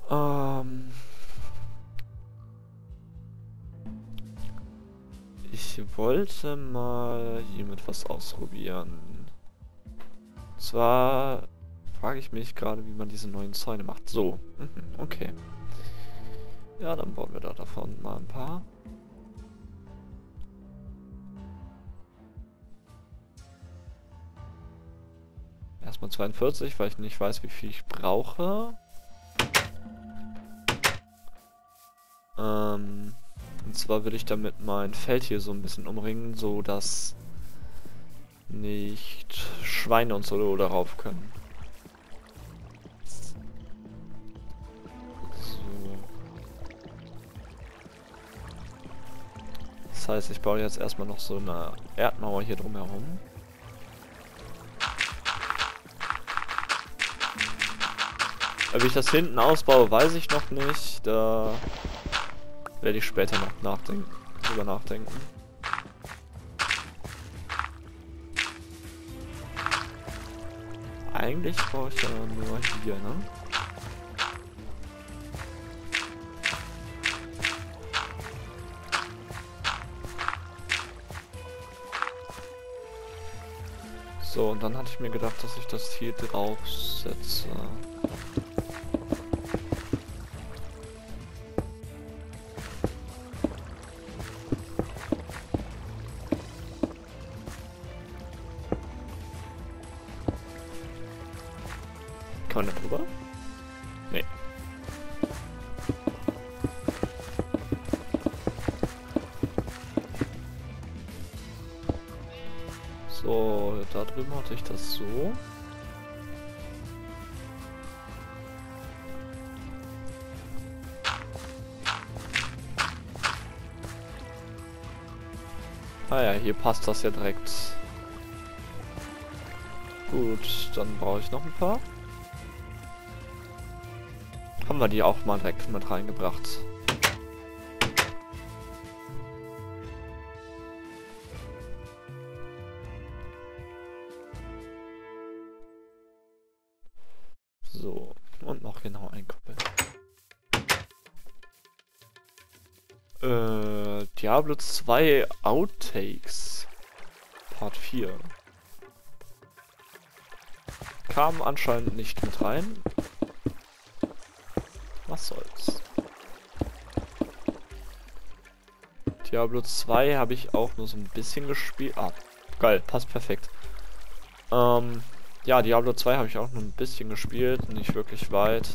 Ähm, Ich wollte mal hiermit was ausprobieren. Und zwar frage ich mich gerade, wie man diese neuen Zäune macht. So, okay. Ja, dann bauen wir da davon mal ein paar. Erstmal 42, weil ich nicht weiß, wie viel ich brauche. Und zwar will ich damit mein Feld hier so ein bisschen umringen, so dass nicht Schweine und so darauf können. So. Das heißt, ich baue jetzt erstmal noch so eine Erdmauer hier drumherum. Wie ich das hinten ausbaue, weiß ich noch nicht. Da werde ich später noch drüber nachdenken. Eigentlich brauche ich ja nur hier, ne? So, und dann hatte ich mir gedacht, dass ich das hier drauf setze. Kann man da drüber? Nee. So, da drüben hatte ich das so. Ah ja, hier passt das ja direkt. Gut, dann brauche ich noch ein paar. Haben wir die auch mal direkt mit reingebracht. So, und noch genau einkoppeln. Diablo 2 Outtakes. Part 4. Kam anscheinend nicht mit rein. Was soll's. Diablo 2 habe ich auch nur so ein bisschen gespielt. Ah, geil, passt perfekt. Ja, Diablo 2 habe ich auch nur ein bisschen gespielt, nicht wirklich weit.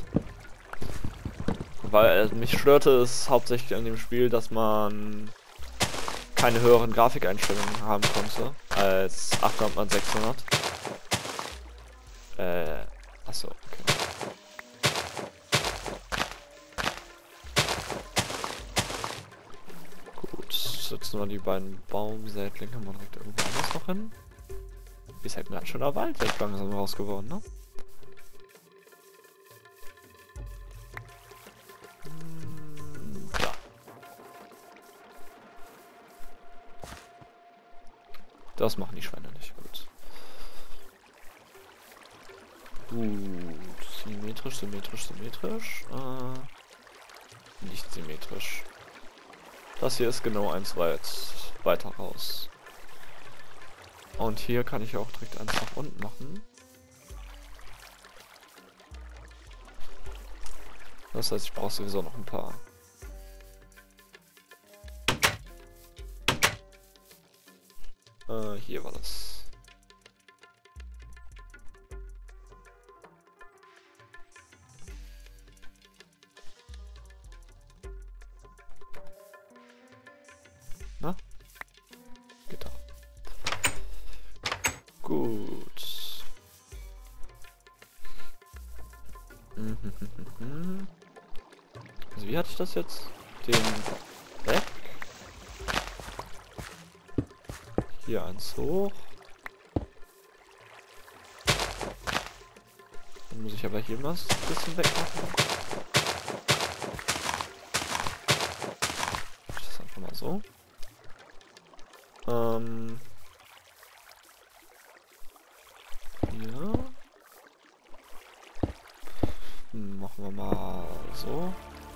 Weil mich störte es hauptsächlich an dem Spiel, dass man keine höheren Grafikeinstellungen haben konnte als 800 x 600. Achso, okay. Gut, setzen wir die beiden Baumsätlinge mal direkt irgendwo anders noch hin. Ist halt ein ganz schöner Wald jetzt langsam raus geworden, ne? Da. Das machen die Schweine nicht gut. Gut, symmetrisch, symmetrisch, symmetrisch. Nicht symmetrisch. Das hier ist genau eins weiter raus. Und hier kann ich auch direkt eins nach unten machen. Das heißt, ich brauche sowieso noch ein paar. Hier war das. Na? Geht doch. Gut. Also wie hatte ich das jetzt? Den weg. Hier eins hoch. Dann muss ich aber hier mal ein bisschen wegmachen. Das einfach mal so. Hier. machen wir mal so.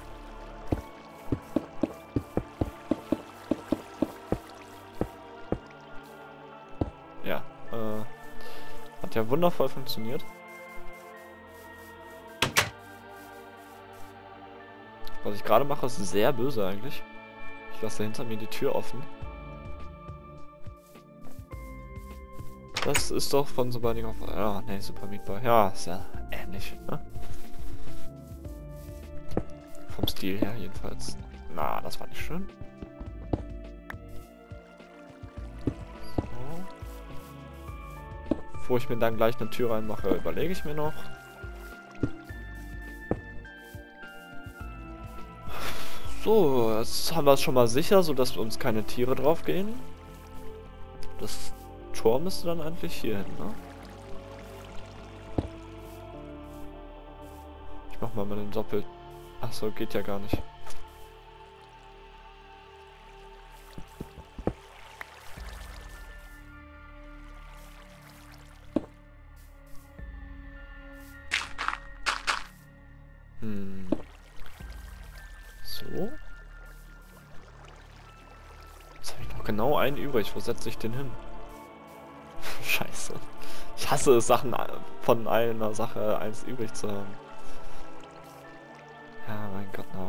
Ja, hat ja wundervoll funktioniert. Was ich gerade mache, ist sehr böse eigentlich. Ich lasse hinter mir die Tür offen. Das ist doch von Super Ding auf... Ja, ne, Super Meat Boy. Ja, ist ja ähnlich, ne? Vom Stil her jedenfalls. Na, das war nicht schön. So. Bevor ich mir dann gleich eine Tür reinmache, überlege ich mir noch. So, jetzt haben wir es schon mal sicher, sodass uns keine Tiere drauf gehen. Das Tor müsste dann eigentlich hier hin, ne? Ich mach mal den Doppel... Achso, geht ja gar nicht. So. Jetzt habe ich noch genau einen übrig. Wo setze ich den hin? Scheiße. Ich hasse es, Sachen von einer Sache eins übrig zu haben. Ja, mein Gott noch.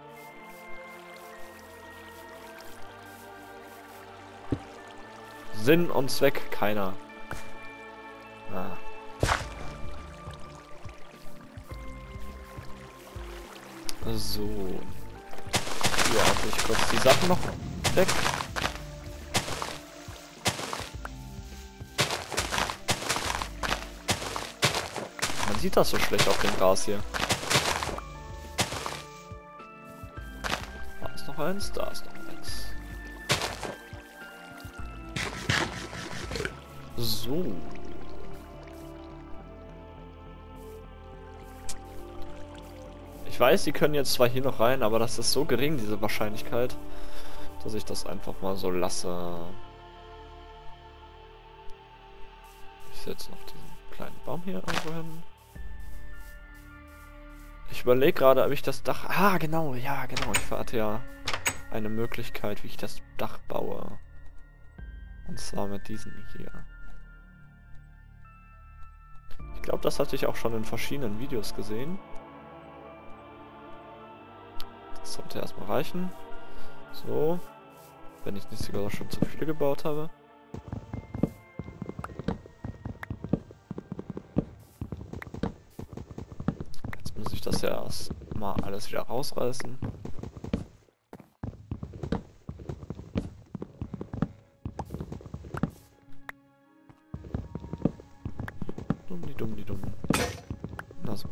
Sinn und Zweck keiner. Ah. So. Ja, ich kurz die Sachen noch weg. Man sieht das so schlecht auf dem Gras hier. Da ist noch eins, da ist noch eins. So. Ich weiß, sie können jetzt zwar hier noch rein, aber das ist so gering, diese Wahrscheinlichkeit, dass ich das einfach mal so lasse. Ich setze noch diesen kleinen Baum hier irgendwo hin. Ich überlege gerade, ob ich das Dach... Ah, genau, ja, genau. Ich hatte ja eine Möglichkeit, wie ich das Dach baue. Und zwar mit diesen hier. Ich glaube, das hatte ich auch schon in verschiedenen Videos gesehen. Das sollte erstmal reichen. So. Wenn ich nicht sogar schon zu viele gebaut habe. Jetzt muss ich das ja erst mal alles wieder rausreißen. Dumm. Na so.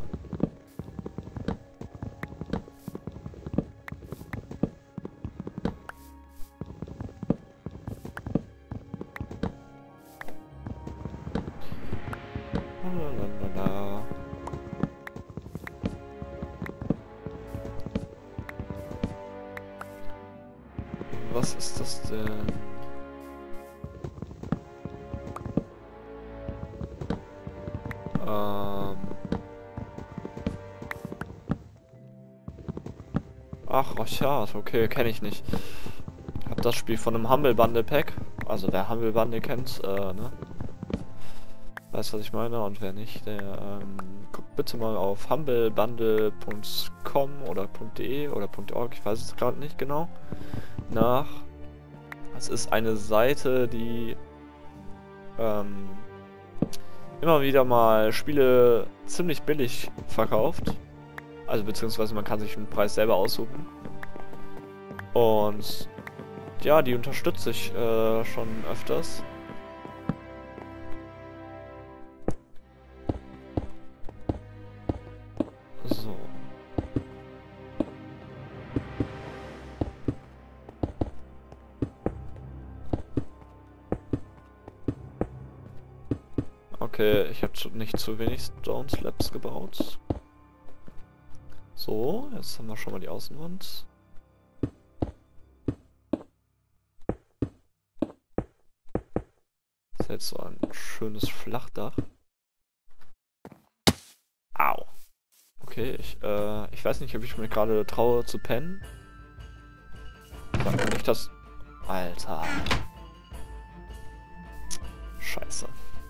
Lalalala. Was ist das denn? Ach, Rochard, okay, kenne ich nicht. Hab das Spiel von einem Humble Bundle Pack. Also wer Humble Bundle kennt, ne? Weiß, was ich meine, und wer nicht, der guckt bitte mal auf humblebundle.com oder .de oder .org, ich weiß es gerade nicht genau, nach. Es ist eine Seite, die immer wieder mal Spiele ziemlich billig verkauft. Also beziehungsweise man kann sich den Preis selber aussuchen. Und ja, die unterstütze ich schon öfters. So. Okay, ich habe nicht zu wenig Stone Slabs gebaut. So, jetzt haben wir schon mal die Außenwand. Das ist jetzt so ein schönes Flachdach. Au. Okay, ich weiß nicht, ob ich mir gerade traue zu pennen. Sag mir nicht, dass... Alter. Scheiße.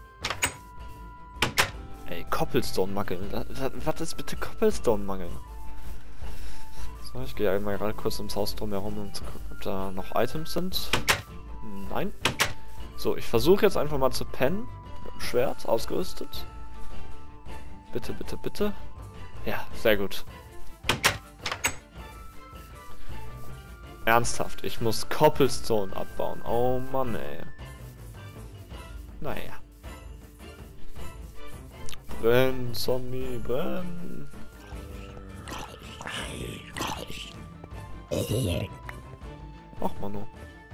Ey, Cobblestone-Mangel. Was ist bitte Cobblestone-Mangel? So, ich gehe einmal gerade kurz ums Haus drumherum, um zu gucken, ob da noch Items sind. Nein. So, ich versuche jetzt einfach mal zu pennen. Mit dem Schwert, ausgerüstet. Bitte, bitte, bitte. Ja, sehr gut. Ernsthaft, ich muss Cobblestone abbauen. Oh Mann, ey. Naja. Brenn, Zombie, brenn. Ach, Manu.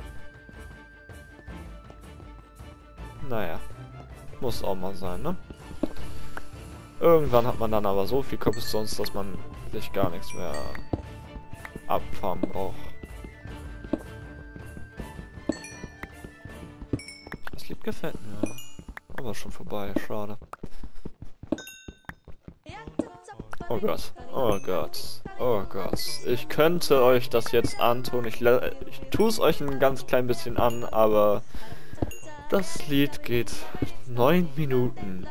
Naja. Muss auch mal sein, ne? Irgendwann hat man dann aber so viel Cobblestones, dass man sich gar nichts mehr abfarmen braucht. Das Lied gefällt mir. Aber schon vorbei, schade. Oh Gott, oh Gott, oh Gott. Ich könnte euch das jetzt antun. Ich tue es euch ein ganz klein bisschen an, aber das Lied geht 9 Minuten.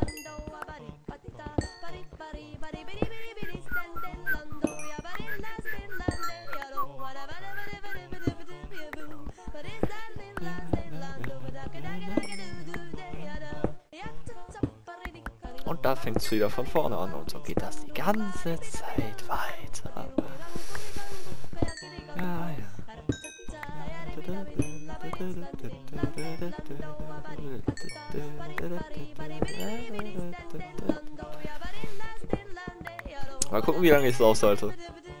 Und da fängt es wieder von vorne an und so geht das die ganze Zeit weiter. Ja, ja. Mal gucken, wie lange ich es aushalte.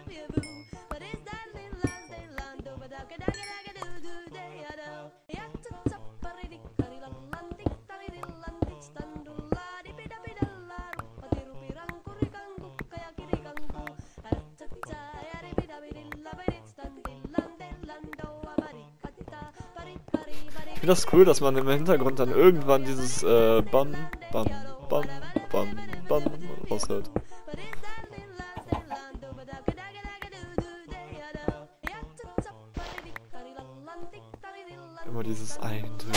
Ich finde das cool, dass man im Hintergrund dann irgendwann dieses Bam, Bam, Bam, Bam, Bam raushört. Immer dieses Eintönen.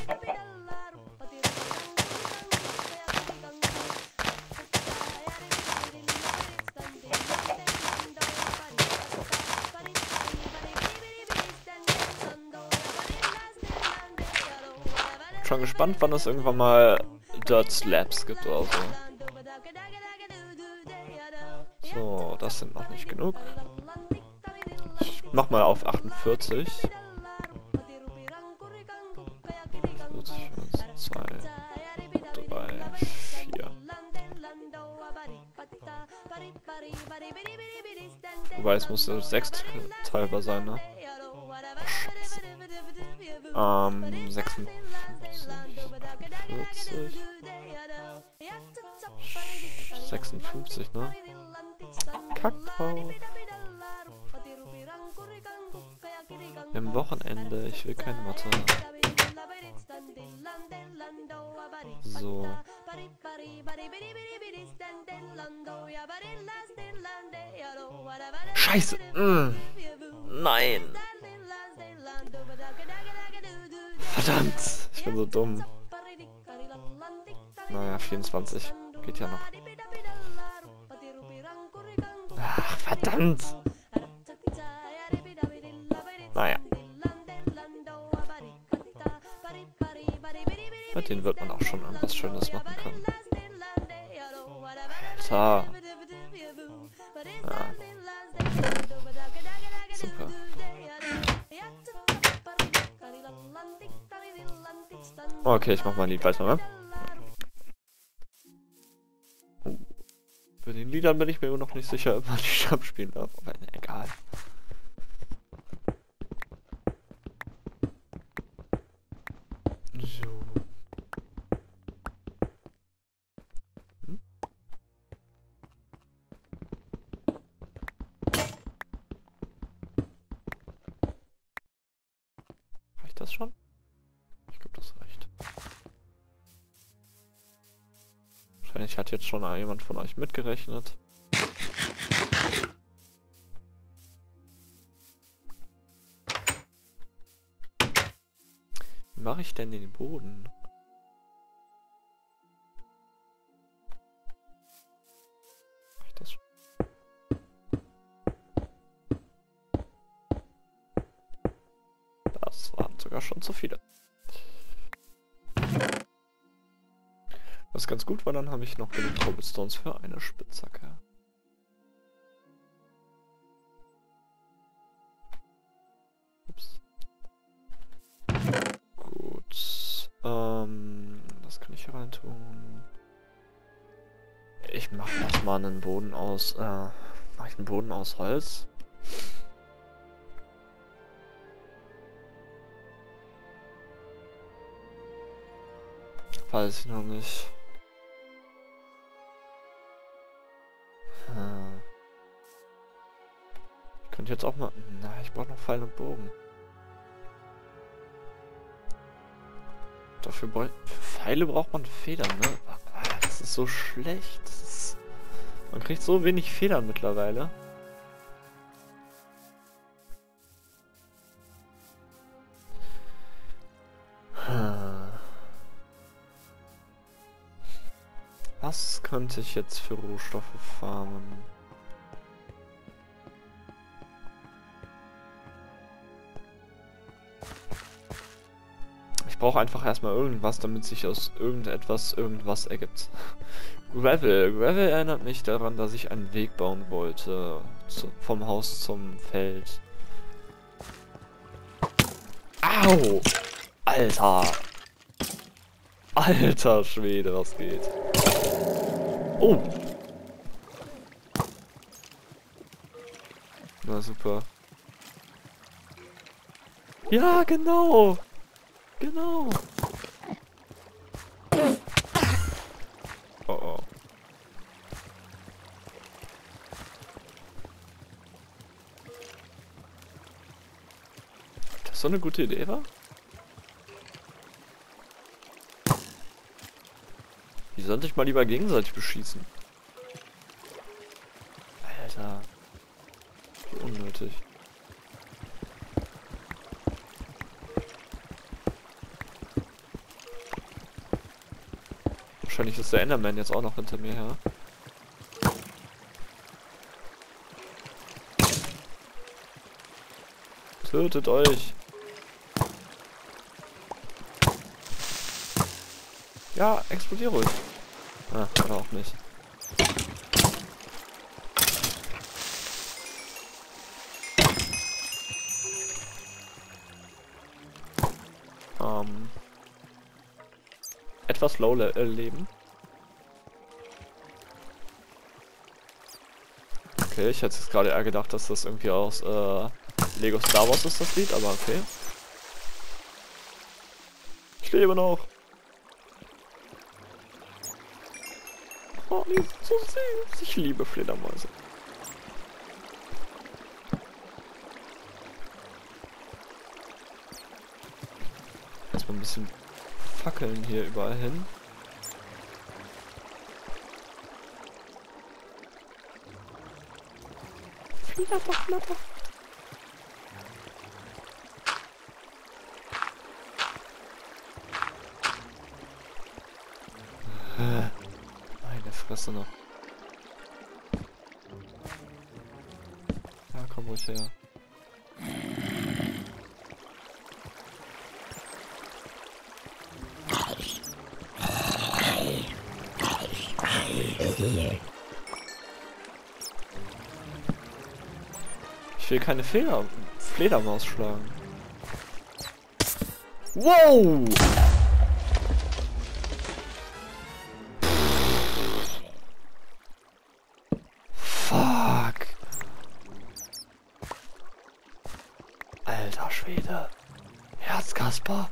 Schon gespannt, wann es irgendwann mal Dirt Slabs gibt oder so. So, das sind noch nicht genug. Ich mach mal auf 48. 40, 1, 2, 3, 4. Wobei, es muss 6 teilbar sein, ne? Oh, Scheiße. 56, 40, 56, ne? Kack drauf. Am Wochenende, ich will keine Mathe. So. Scheiße! Nein! Verdammt! Ich bin so dumm. Naja, 24. Geht ja noch. Ach, verdammt! Naja. Mit denen wird man auch schon irgendwas Schönes machen können. Alter. Ja. Super. Okay, ich mach mal ein Lied weiter, ne? Bei den Liedern bin ich mir noch nicht sicher, ob man die abspielen darf. Aber egal. So. Reicht das schon? Ich glaube, das reicht. Wahrscheinlich hat jetzt schon jemand von euch mitgerechnet. mache ich denn den Boden? Mach ich das schon? Das waren sogar schon zu viele. Das ist ganz gut, weil dann habe ich noch genug Cobblestones für eine Spitzhacke. Ups. Gut. Was kann ich hier rein tun? Ich mache erstmal einen Boden aus. Mache ich einen Boden aus Holz? Weiß ich noch nicht. Ich könnte jetzt auch mal... Na, ich brauche noch Pfeil und Bogen. Dafür für Pfeile braucht man Federn, ne? Das ist so schlecht. Man kriegt so wenig Federn mittlerweile. Was könnte ich jetzt für Rohstoffe farmen? Ich brauche einfach erstmal irgendwas, damit sich aus irgendwas ergibt. Gravel. Gravel erinnert mich daran, dass ich einen Weg bauen wollte. Vom Haus zum Feld. Au! Alter! Alter Schwede, was geht? Oh! Na super. Ja, genau! Genau! Oh oh. Das so eine gute Idee war? Die sollte ich mal lieber gegenseitig beschießen. Alter. Wie unnötig. Wahrscheinlich ist der Enderman jetzt auch noch hinter mir her. Tötet euch! Ja, explodiere ruhig. Ah, oder auch nicht. Etwas low leben. Okay, ich hätte jetzt gerade eher gedacht, dass das irgendwie aus Lego Star Wars ist, das Lied, aber okay. Ich lebe noch. Oh, die sind so süß. Ich liebe Fledermäuse. Erstmal ein bisschen Fackeln hier überall hin. Flatter, flatter. Meine Fresse noch. Ja, komm ruhig her. Ich will keine Fledermaus schlagen. Wow! Fuck. Alter Schwede. Herzkasper.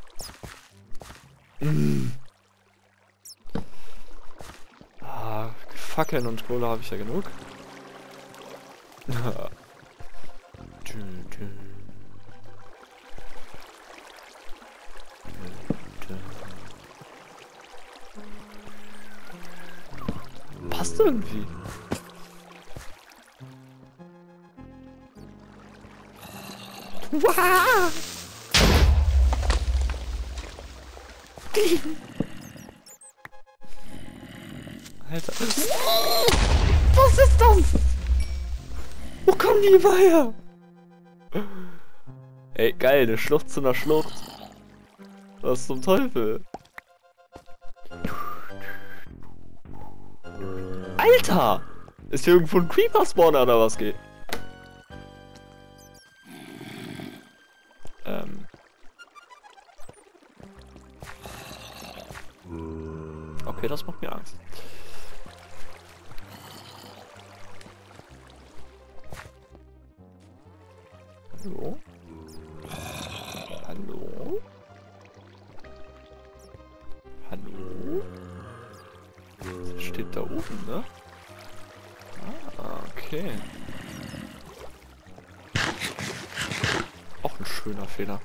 Fackeln und Kohle habe ich ja genug. Passt irgendwie. die! Alter. Was ist das? Wo kommen die immer her? Ey, geil, eine Schlucht zu einer Schlucht. Was zum Teufel? Alter! Ist hier irgendwo ein Creeper-Spawner oder was geht? Okay, das macht mir Angst. Hallo? Hallo? Hallo? Das steht da oben, ne? Ah, okay. Auch ein schöner Fehler.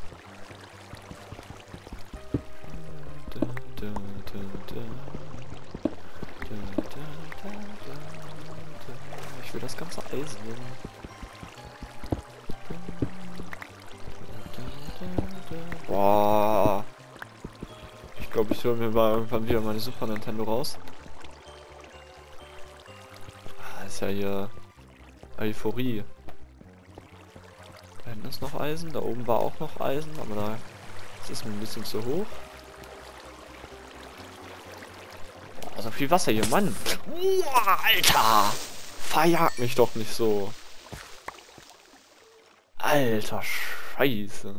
Ich will das ganze Eisen. Boah. Ich glaube, ich hole mir mal irgendwann wieder meine Super Nintendo raus. Ist ja hier Euphorie. Da hinten ist noch Eisen, da oben war auch noch Eisen, aber da ist mir ein bisschen zu hoch. Oh, so viel Wasser hier, Mann. Uah, Alter! Verjag mich doch nicht so. Alter Scheiße.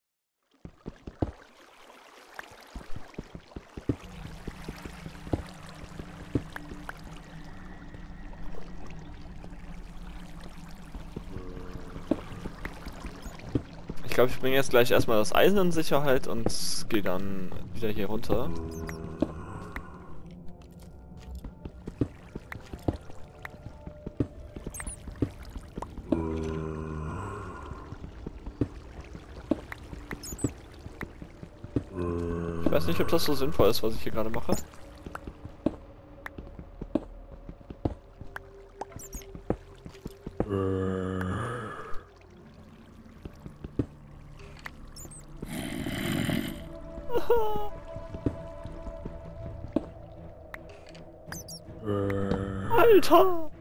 Ich glaube, ich bringe jetzt gleich erstmal das Eisen in Sicherheit und gehe dann wieder hier runter. Ich weiß nicht, ob das so sinnvoll ist, was ich hier gerade mache. Alter!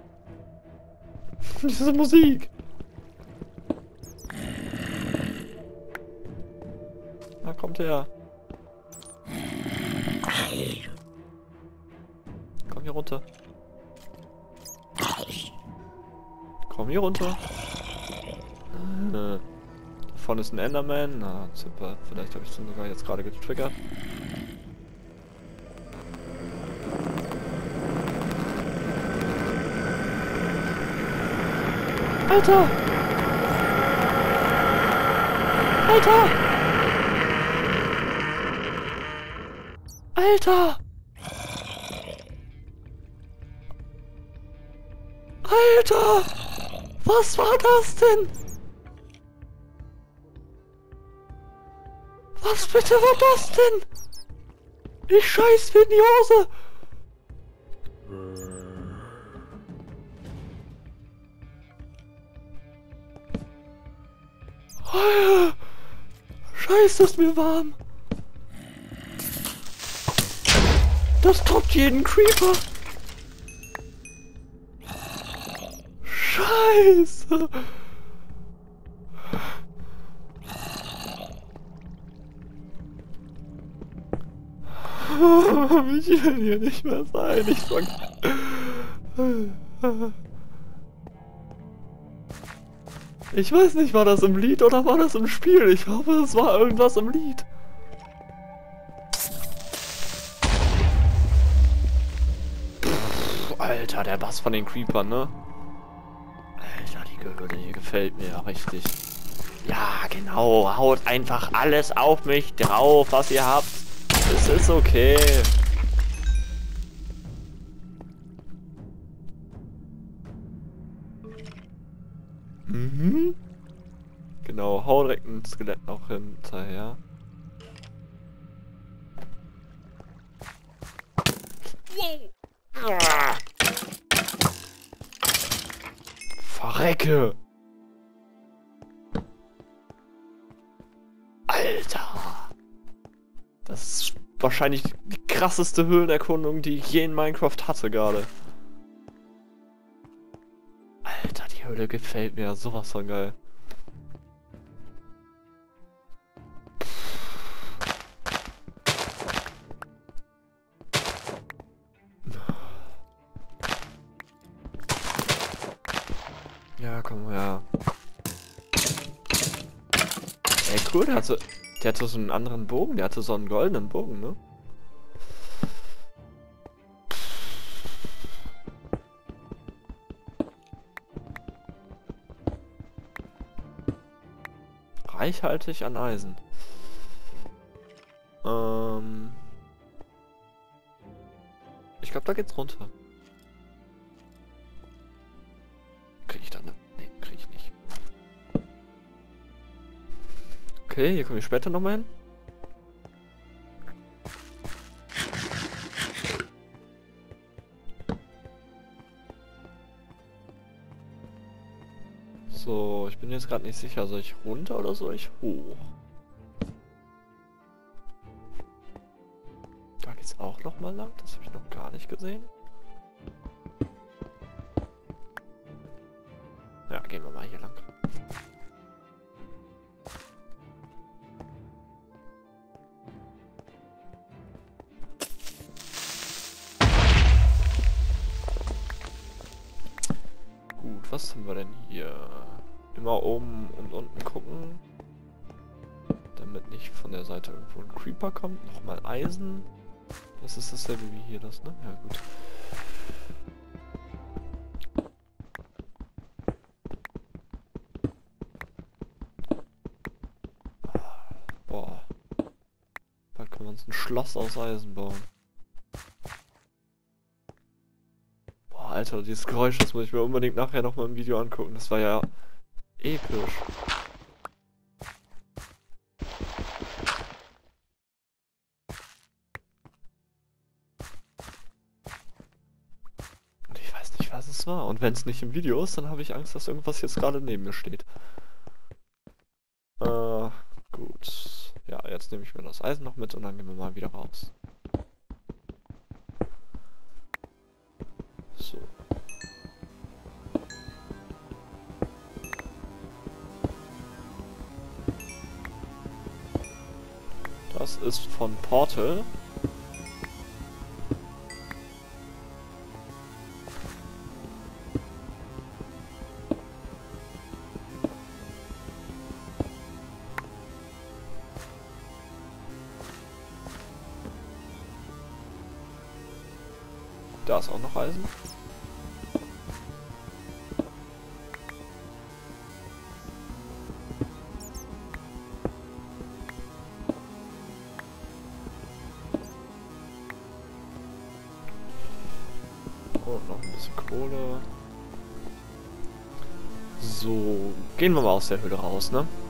Diese Musik! Na, kommt her. Komm hier runter. Komm hier runter. Da vorne ist ein Enderman. Na, super. Vielleicht habe ich den sogar jetzt gerade getriggert. Alter! Alter! Alter! Alter! Was war das denn? Was bitte war das denn? Ich scheiß mir in die Hose! Scheiße, ist mir warm. Das toppt jeden Creeper. Scheiße. Ich will hier nicht mehr sein. Ich fang... Ich weiß nicht, war das im Lied oder war das im Spiel? Ich hoffe, es war irgendwas im Lied. Pff, Alter, der Bass von den Creepern, ne? Alter, die Gehörde hier gefällt mir ja richtig. Ja, genau. Haut einfach alles auf mich drauf, was ihr habt. Es ist okay. Mhm. Genau, hau direkt ein Skelett noch hinterher. Ah. Verrecke! Alter! Das wahrscheinlich die krasseste Höhlenerkundung, die ich je in Minecraft hatte gerade. Alter, die Höhle gefällt mir sowas von geil. Ja, komm her. Ey, cool, der hatte so einen anderen Bogen, der hatte so einen goldenen Bogen, ne? Reichhaltig an Eisen. Ich glaube, da geht's runter. Krieg ich da ne? Nee, krieg ich nicht. Okay, hier komme ich später nochmal hin. So, ich bin jetzt gerade nicht sicher. Soll ich runter oder soll ich hoch? Da geht's auch nochmal lang. Das habe ich noch gar nicht gesehen. Ja, gehen wir mal hier lang. Gut, was haben wir denn hier? Immer oben und unten gucken. Damit nicht von der Seite irgendwo ein Creeper kommt. Nochmal Eisen. Das ist dasselbe wie hier das, ne? Ja, gut. Boah. Bald können wir uns ein Schloss aus Eisen bauen. Boah, Alter, dieses Geräusch, das muss ich mir unbedingt nachher nochmal im Video angucken. Das war ja episch. Und ich weiß nicht, was es war. Und wenn es nicht im Video ist, dann habe ich Angst, dass irgendwas jetzt gerade neben mir steht. Gut. Ja, jetzt nehme ich mir das Eisen noch mit und dann gehen wir mal wieder raus. So. Das ist von Portal. Da ist auch noch Eisen. Und noch ein bisschen Kohle. So, gehen wir mal aus der Höhle raus, ne?